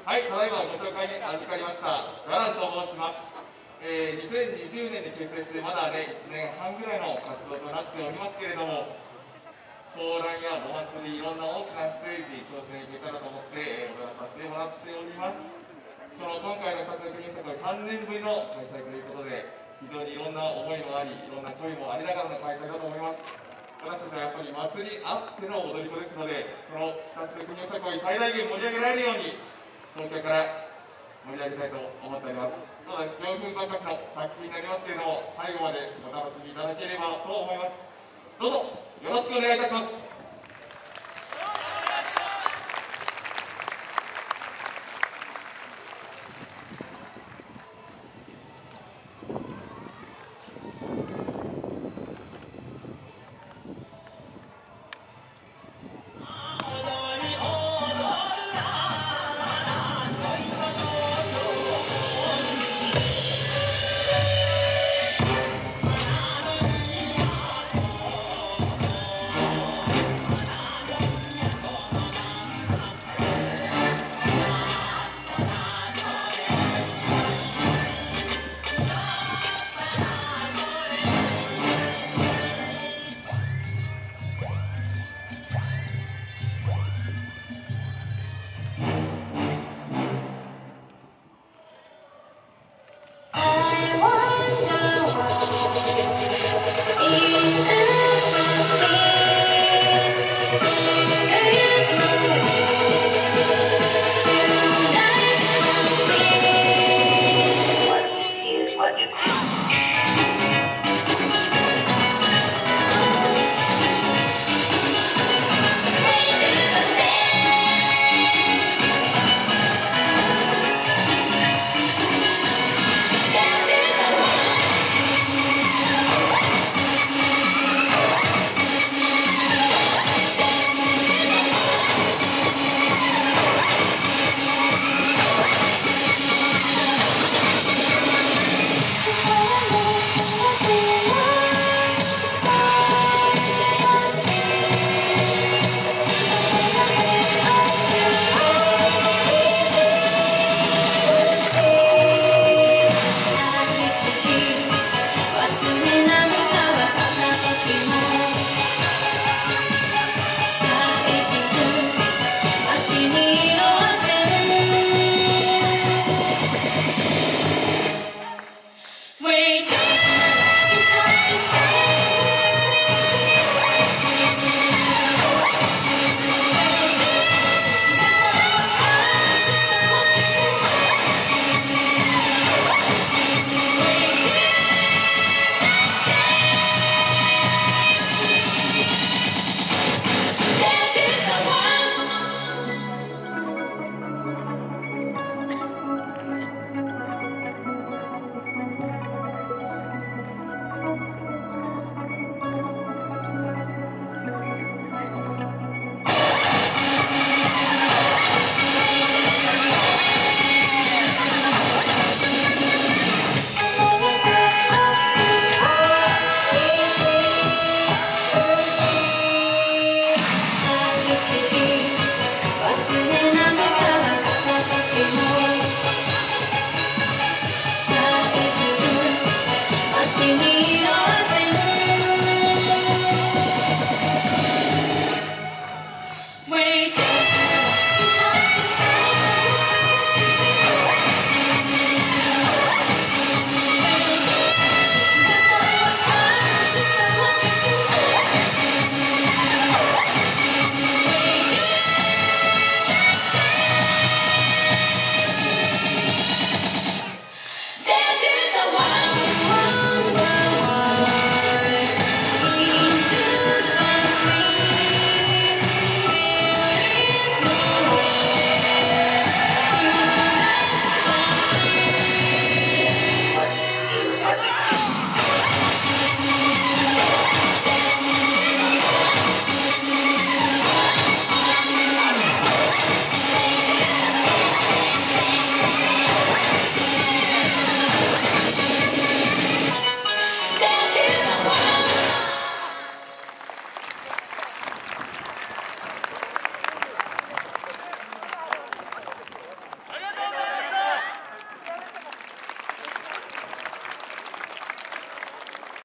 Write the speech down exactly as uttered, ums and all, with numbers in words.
はい、ただいまご紹介に預かりましたガランと申します。えー、にせんにじゅうねんに結成してまだねいちねんはんぐらいの活動となっておりますけれども、ソーランやお祭り、いろんな大きなステージに挑戦いけたらと思って、えー、踊らさせてもらっております。その今回の活躍にさんねんぶりの開催ということで、非常にいろんな思いもあり、いろんな声もありながらの開催だと思います。私たちはやっぱり祭りあっての踊り子ですので、そのふたつの国を最大限盛り上げられるように、東京から盛り上げたいと思っております。ただよんふんばんかしの作品になりますけれども、最後までお楽しみいただければと思います。どうぞよろしくお願いいたします。